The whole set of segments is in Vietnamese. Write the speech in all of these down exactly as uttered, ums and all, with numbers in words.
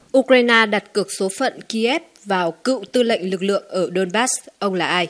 Ukraine đặt cược số phận Kiev vào cựu tư lệnh lực lượng ở Donbass, ông là ai?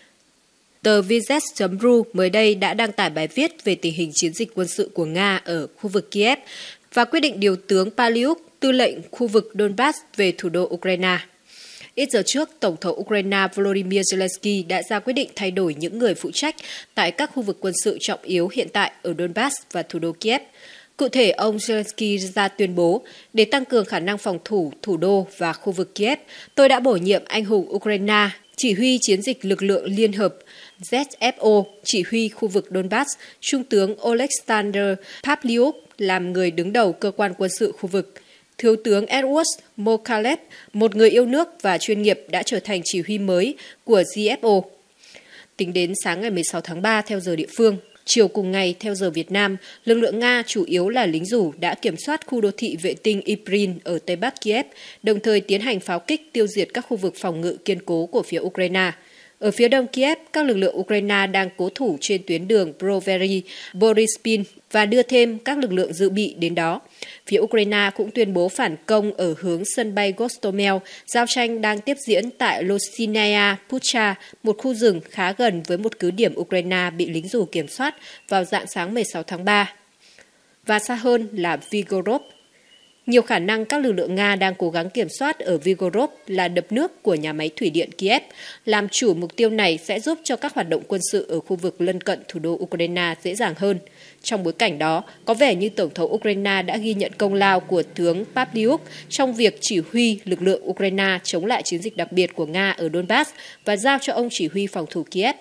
Tờ Vizet chấm ru mới đây đã đăng tải bài viết về tình hình chiến dịch quân sự của Nga ở khu vực Kiev và quyết định điều tướng Palyuk, tư lệnh khu vực Donbass về thủ đô Ukraine. Ít giờ trước, Tổng thống Ukraine Volodymyr Zelensky đã ra quyết định thay đổi những người phụ trách tại các khu vực quân sự trọng yếu hiện tại ở Donbass và thủ đô Kiev. Cụ thể, ông Zelensky ra tuyên bố, để tăng cường khả năng phòng thủ thủ đô và khu vực Kiev, tôi đã bổ nhiệm anh hùng Ukraine, chỉ huy chiến dịch lực lượng liên hợp Z F O, chỉ huy khu vực Donbass, Trung tướng Oleksandr Pavlyuk làm người đứng đầu cơ quan quân sự khu vực. Thiếu tướng Edward Mokalev, một người yêu nước và chuyên nghiệp, đã trở thành chỉ huy mới của G F O. Tính đến sáng ngày mười sáu tháng ba theo giờ địa phương, chiều cùng ngày theo giờ Việt Nam, lực lượng Nga chủ yếu là lính rủ đã kiểm soát khu đô thị vệ tinh Iprin ở Tây Bắc Kiev, đồng thời tiến hành pháo kích tiêu diệt các khu vực phòng ngự kiên cố của phía Ukraine. Ở phía đông Kiev, các lực lượng Ukraine đang cố thủ trên tuyến đường Brovary, Borispil và đưa thêm các lực lượng dự bị đến đó. Phía Ukraine cũng tuyên bố phản công ở hướng sân bay Gostomel. Giao tranh đang tiếp diễn tại Losinaya Pucha, một khu rừng khá gần với một cứ điểm Ukraine bị lính rủ kiểm soát vào rạng sáng mười sáu tháng ba. Và xa hơn là Vigorov. Nhiều khả năng các lực lượng Nga đang cố gắng kiểm soát ở Vigorov là đập nước của nhà máy thủy điện Kiev. Làm chủ mục tiêu này sẽ giúp cho các hoạt động quân sự ở khu vực lân cận thủ đô Ukraine dễ dàng hơn. Trong bối cảnh đó, có vẻ như Tổng thống Ukraine đã ghi nhận công lao của tướng Pavlyuk trong việc chỉ huy lực lượng Ukraine chống lại chiến dịch đặc biệt của Nga ở Donbass và giao cho ông chỉ huy phòng thủ Kiev.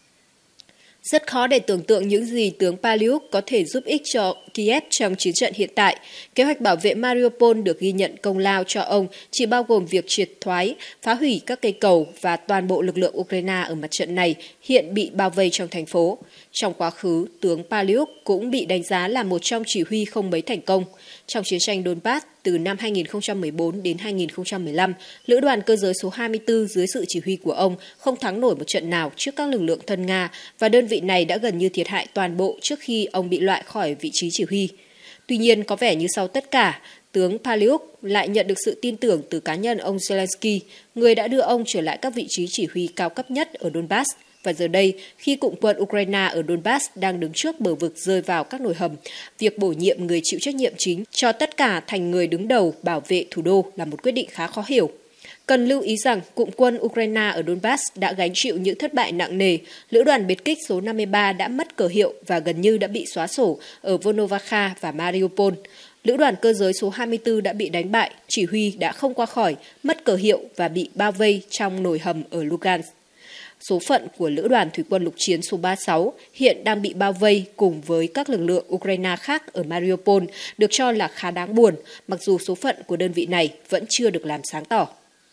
Rất khó để tưởng tượng những gì tướng Palyuk có thể giúp ích cho Kiev trong chiến trận hiện tại. Kế hoạch bảo vệ Mariupol được ghi nhận công lao cho ông chỉ bao gồm việc triệt thoái, phá hủy các cây cầu và toàn bộ lực lượng Ukraine ở mặt trận này hiện bị bao vây trong thành phố. Trong quá khứ, tướng Palyuk cũng bị đánh giá là một trong chỉ huy không mấy thành công. Trong chiến tranh Donbass từ năm hai nghìn không trăm mười bốn đến hai nghìn không trăm mười lăm, lữ đoàn cơ giới số hai mươi tư dưới sự chỉ huy của ông không thắng nổi một trận nào trước các lực lượng thân Nga và đơn vị này đã gần như thiệt hại toàn bộ trước khi ông bị loại khỏi vị trí chỉ huy. Tuy nhiên, có vẻ như sau tất cả, tướng Palyuk lại nhận được sự tin tưởng từ cá nhân ông Zelensky, người đã đưa ông trở lại các vị trí chỉ huy cao cấp nhất ở Donbass. Và giờ đây, khi cụm quân Ukraine ở Donbass đang đứng trước bờ vực rơi vào các nồi hầm, việc bổ nhiệm người chịu trách nhiệm chính cho tất cả thành người đứng đầu bảo vệ thủ đô là một quyết định khá khó hiểu. Cần lưu ý rằng cụm quân Ukraine ở Donbass đã gánh chịu những thất bại nặng nề. Lữ đoàn biệt kích số năm mươi ba đã mất cờ hiệu và gần như đã bị xóa sổ ở Volnovakha và Mariupol. Lữ đoàn cơ giới số hai mươi tư đã bị đánh bại, chỉ huy đã không qua khỏi, mất cờ hiệu và bị bao vây trong nồi hầm ở Lugansk. Số phận của lữ đoàn thủy quân lục chiến số ba mươi sáu hiện đang bị bao vây cùng với các lực lượng Ukraine khác ở Mariupol được cho là khá đáng buồn, mặc dù số phận của đơn vị này vẫn chưa được làm sáng tỏ.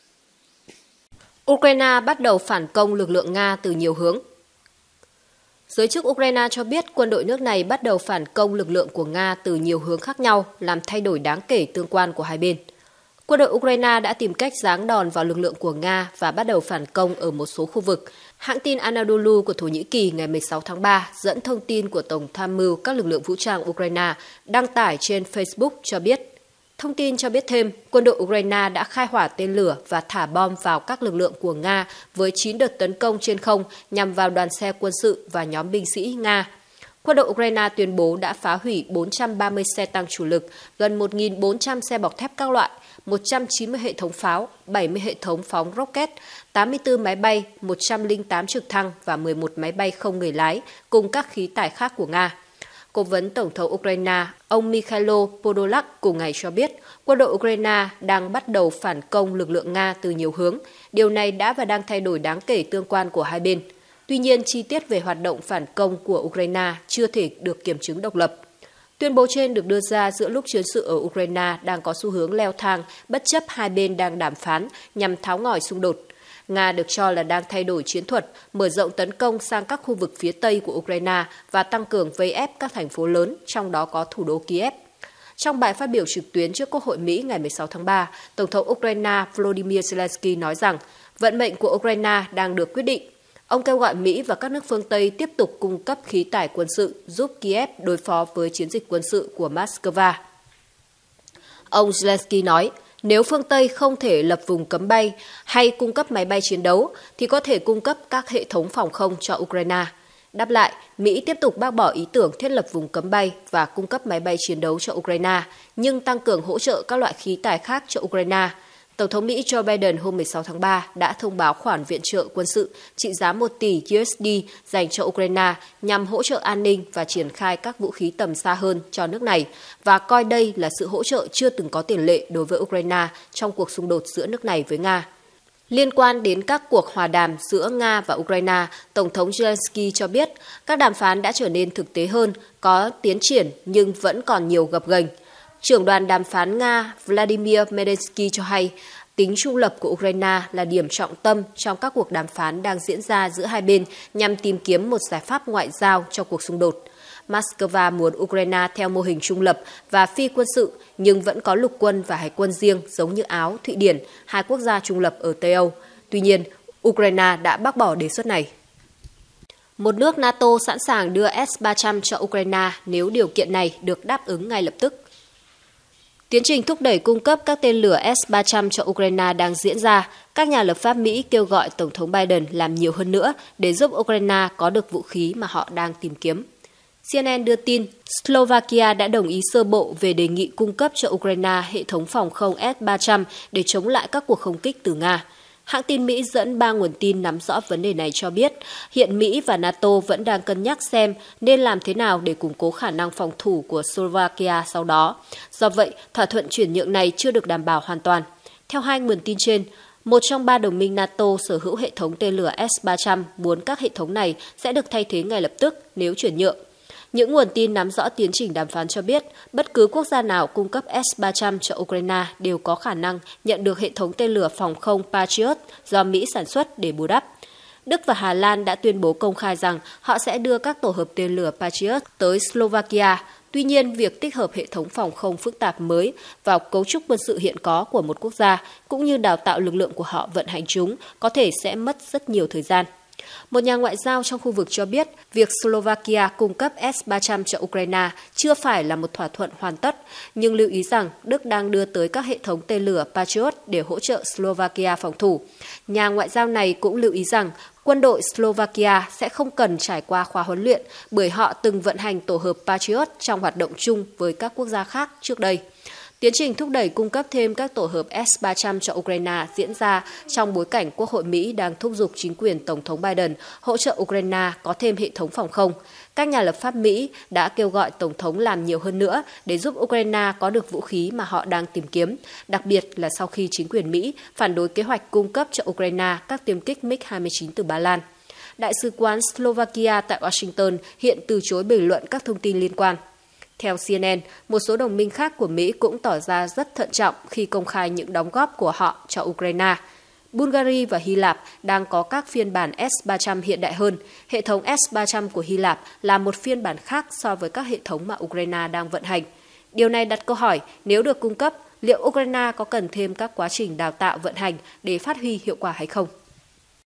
Ukraine bắt đầu phản công lực lượng Nga từ nhiều hướng. Giới chức Ukraine cho biết quân đội nước này bắt đầu phản công lực lượng của Nga từ nhiều hướng khác nhau, làm thay đổi đáng kể tương quan của hai bên. Quân đội Ukraine đã tìm cách giáng đòn vào lực lượng của Nga và bắt đầu phản công ở một số khu vực. Hãng tin Anadolu của Thổ Nhĩ Kỳ ngày mười sáu tháng ba dẫn thông tin của Tổng tham mưu các lực lượng vũ trang Ukraine đăng tải trên Facebook cho biết. Thông tin cho biết thêm, quân đội Ukraine đã khai hỏa tên lửa và thả bom vào các lực lượng của Nga với chín đợt tấn công trên không nhằm vào đoàn xe quân sự và nhóm binh sĩ Nga. Quân đội Ukraine tuyên bố đã phá hủy bốn trăm ba mươi xe tăng chủ lực, gần một nghìn bốn trăm xe bọc thép các loại, một trăm chín mươi hệ thống pháo, bảy mươi hệ thống phóng rocket, tám mươi tư máy bay, một trăm lẻ tám trực thăng và mười một máy bay không người lái cùng các khí tải khác của Nga. Cố vấn Tổng thống Ukraine, ông Mikhailo Podolak cùng ngày cho biết quân đội Ukraine đang bắt đầu phản công lực lượng Nga từ nhiều hướng. Điều này đã và đang thay đổi đáng kể tương quan của hai bên. Tuy nhiên, chi tiết về hoạt động phản công của Ukraine chưa thể được kiểm chứng độc lập. Tuyên bố trên được đưa ra giữa lúc chiến sự ở Ukraine đang có xu hướng leo thang, bất chấp hai bên đang đàm phán nhằm tháo ngòi xung đột. Nga được cho là đang thay đổi chiến thuật, mở rộng tấn công sang các khu vực phía Tây của Ukraine và tăng cường vây ép các thành phố lớn, trong đó có thủ đô Kiev. Trong bài phát biểu trực tuyến trước Quốc hội Mỹ ngày mười sáu tháng ba, Tổng thống Ukraine Volodymyr Zelensky nói rằng vận mệnh của Ukraine đang được quyết định. Ông kêu gọi Mỹ và các nước phương Tây tiếp tục cung cấp khí tải quân sự giúp Kiev đối phó với chiến dịch quân sự của Moscow. Ông Zelensky nói, Nếu phương Tây không thể lập vùng cấm bay hay cung cấp máy bay chiến đấu, thì có thể cung cấp các hệ thống phòng không cho Ukraine. Đáp lại, Mỹ tiếp tục bác bỏ ý tưởng thiết lập vùng cấm bay và cung cấp máy bay chiến đấu cho Ukraine, nhưng tăng cường hỗ trợ các loại khí tài khác cho Ukraine. Tổng thống Mỹ Joe Biden hôm mười sáu tháng ba đã thông báo khoản viện trợ quân sự trị giá một tỷ đô la dành cho Ukraine nhằm hỗ trợ an ninh và triển khai các vũ khí tầm xa hơn cho nước này, và coi đây là sự hỗ trợ chưa từng có tiền lệ đối với Ukraine trong cuộc xung đột giữa nước này với Nga. Liên quan đến các cuộc hòa đàm giữa Nga và Ukraine, Tổng thống Zelensky cho biết các đàm phán đã trở nên thực tế hơn, có tiến triển nhưng vẫn còn nhiều gập ghềnh. Trưởng đoàn đàm phán Nga Vladimir Medensky cho hay tính trung lập của Ukraine là điểm trọng tâm trong các cuộc đàm phán đang diễn ra giữa hai bên nhằm tìm kiếm một giải pháp ngoại giao cho cuộc xung đột. Moscow muốn Ukraine theo mô hình trung lập và phi quân sự, nhưng vẫn có lục quân và hải quân riêng giống như Áo, Thụy Điển, hai quốc gia trung lập ở Tây Âu. Tuy nhiên, Ukraine đã bác bỏ đề xuất này. Một nước NATO sẵn sàng đưa S ba trăm cho Ukraine nếu điều kiện này được đáp ứng ngay lập tức. Tiến trình thúc đẩy cung cấp các tên lửa S ba trăm cho Ukraine đang diễn ra. Các nhà lập pháp Mỹ kêu gọi Tổng thống Biden làm nhiều hơn nữa để giúp Ukraine có được vũ khí mà họ đang tìm kiếm. xê en en đưa tin Slovakia đã đồng ý sơ bộ về đề nghị cung cấp cho Ukraine hệ thống phòng không S ba trăm để chống lại các cuộc không kích từ Nga. Hãng tin Mỹ dẫn ba nguồn tin nắm rõ vấn đề này cho biết, hiện Mỹ và NATO vẫn đang cân nhắc xem nên làm thế nào để củng cố khả năng phòng thủ của Slovakia sau đó. Do vậy, thỏa thuận chuyển nhượng này chưa được đảm bảo hoàn toàn. Theo hai nguồn tin trên, một trong ba đồng minh NATO sở hữu hệ thống tên lửa S ba trăm muốn các hệ thống này sẽ được thay thế ngay lập tức nếu chuyển nhượng. Những nguồn tin nắm rõ tiến trình đàm phán cho biết, bất cứ quốc gia nào cung cấp S ba trăm cho Ukraine đều có khả năng nhận được hệ thống tên lửa phòng không Patriot do Mỹ sản xuất để bù đắp. Đức và Hà Lan đã tuyên bố công khai rằng họ sẽ đưa các tổ hợp tên lửa Patriot tới Slovakia. Tuy nhiên, việc tích hợp hệ thống phòng không phức tạp mới vào cấu trúc quân sự hiện có của một quốc gia, cũng như đào tạo lực lượng của họ vận hành chúng, có thể sẽ mất rất nhiều thời gian. Một nhà ngoại giao trong khu vực cho biết, việc Slovakia cung cấp S ba trăm cho Ukraine chưa phải là một thỏa thuận hoàn tất, nhưng lưu ý rằng Đức đang đưa tới các hệ thống tên lửa Patriot để hỗ trợ Slovakia phòng thủ. Nhà ngoại giao này cũng lưu ý rằng quân đội Slovakia sẽ không cần trải qua khóa huấn luyện bởi họ từng vận hành tổ hợp Patriot trong hoạt động chung với các quốc gia khác trước đây. Tiến trình thúc đẩy cung cấp thêm các tổ hợp S ba trăm cho Ukraine diễn ra trong bối cảnh Quốc hội Mỹ đang thúc giục chính quyền Tổng thống Biden hỗ trợ Ukraine có thêm hệ thống phòng không. Các nhà lập pháp Mỹ đã kêu gọi Tổng thống làm nhiều hơn nữa để giúp Ukraine có được vũ khí mà họ đang tìm kiếm, đặc biệt là sau khi chính quyền Mỹ phản đối kế hoạch cung cấp cho Ukraine các tiêm kích mig hai mươi chín từ Ba Lan. Đại sứ quán Slovakia tại Washington hiện từ chối bình luận các thông tin liên quan. Theo xê en en, một số đồng minh khác của Mỹ cũng tỏ ra rất thận trọng khi công khai những đóng góp của họ cho Ukraine. Bulgaria và Hy Lạp đang có các phiên bản S ba trăm hiện đại hơn. Hệ thống S ba trăm của Hy Lạp là một phiên bản khác so với các hệ thống mà Ukraine đang vận hành. Điều này đặt câu hỏi, nếu được cung cấp, liệu Ukraine có cần thêm các quá trình đào tạo vận hành để phát huy hiệu quả hay không?